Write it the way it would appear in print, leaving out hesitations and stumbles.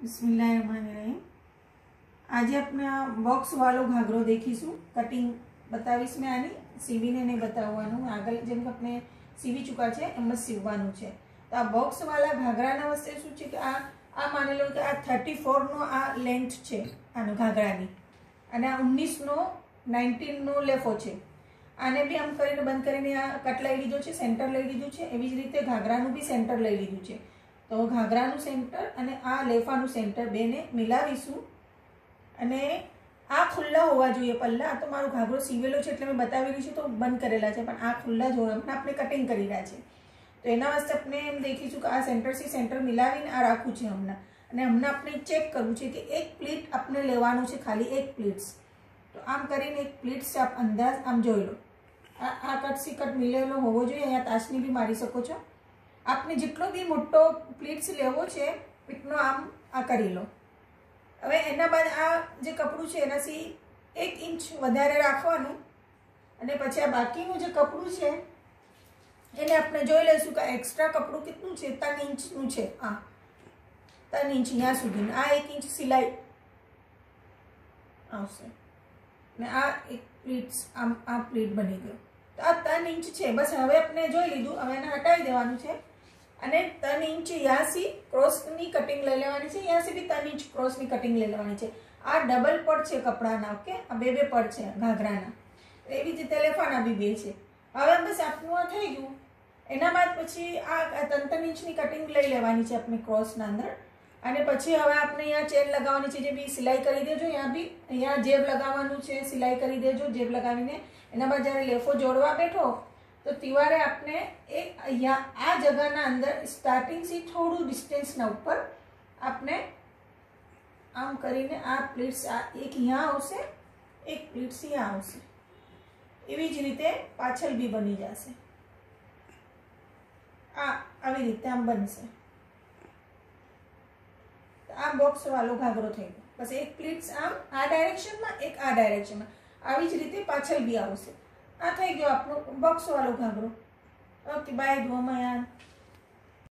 बिस्मिल्लाहिर्रहमानिर्रहीम। आज अपने आ बॉक्स वालों घाघरो देखीशू। कटिंग बतावीश मैं आनी, सीवीने नहीं बताववानुं। आगळ जेम आपणे सीवी चूका छे एम ज सीववानुं छे। तो आ बॉक्स वाला घाघराना वस्ते शुं छे के आ मानी लो के आ 34 नो आ लेंथ छे आनो घाघरानी, अने आ 19 नो 19 नो लेफो छे। आने बी आम करीने बंद करीने आ कट लई लीधो छे, सेंटर लई लीधुं छे। एवी ज रीते घाघरानुं बी सेंटर लई लीधुं छे। तो घाघरानुं सेंटर अने आ लेफानुं सेंटर बेने मिलावीशुं अने आ खुल्ला होवा जोईए। पल्ला आ तो मारो घाघरो सीवेलो छे એટલે मैं बतावेली छे तो बंद करेला छे, पण आ खुल्ला ज होय। आपणे कटिंग करी रह्या छे तो एना वास्ते आपणे एम देखीशुं के आ सेंटर से सेंटर मिलावीने आ राखવું છે હમણાં। અને હમણાં આપણે ચેક કરવું છે કે એક પ્લીટ આપણે લેવાનું છે, ખાલી એક પ્લીટ્સ। તો આમ કરીને એક પ્લીટ્સ આપ અંદાજ આમ જોઈ લો। આ કટ સી કટ મિલેલો હોવો જોઈએ। અહીંયા તાસની બી મારી શકો છો। आपने जितलो भी मोटो प्लीट्स लेवो छे एटनो आम आ करी लो। हवे एना बाद आ जे कपड़ू छे एनाथी 1 इंच वधारे राखवानुं अने पछी आ बाकीनुं जे कपड़ू छे एने आपणे जोई लईशुं के एक्स्ट्रा कपड़ू केटલું છે 3 इंचनुं छे। आ 3 इंच न्या सुधी आ 1 इंच सिलाई आवशे ने आ एक प्लीट्स आम आ प्लीट बनी गयो। तो आ 3 इंच छे। बस हवे आपणे जोई लीधुं। हवे एने हटावी देवानुं छे અને 3 इंच यासी क्रॉसनी कटिंग लई लेवानी छे। यासी भी 3 इंच क्रॉसनी कटिंग लई लेवानी छे। आ डबल पड छे कपड़ाना। ओके, आ बे पड छे घाघराना। एवी ज रीते लेफाना बी बे छे। हवे बस आपनुं आ थई गयुं। एना बाद पछी आ 3 इंचनी कटिंग लई लेवानी छे आपणे क्रॉसना अंदर। अने पछी हवे आपणे अहींया चेन लगावવાની છે, જે બી સિલાઈ કરી દેજો। અહીંયા બી અહીંયા જેબ लगावવાનું છે, સિલાઈ કરી દેજો। જેબ લગાવીને એના બાદ જ્યારે લેફો જોડવા બેઠો तो तिवारे आपने एक आ जगह अंदर स्टार्टिंग से थोड़ू डिस्टेंस ना ऊपर आपने आम करीने आ प्लीट्स एक यहाँ आवशे, एक प्लीट्स यहाँ आवशे। एवी ज रीते पाछळ बी बनी जशे। आवी रीते आम बनशे। आ बॉक्स वालो घाघरो थई गयो। बस एक प्लीट्स आम आ डायरेक्शन में, एक आ डायरेक्शन में। आवी ज रीते पाछळ बी आवशे। आ थई गयो आपनो बॉक्स वालो घाघरो। Okay, bye. धोमायान।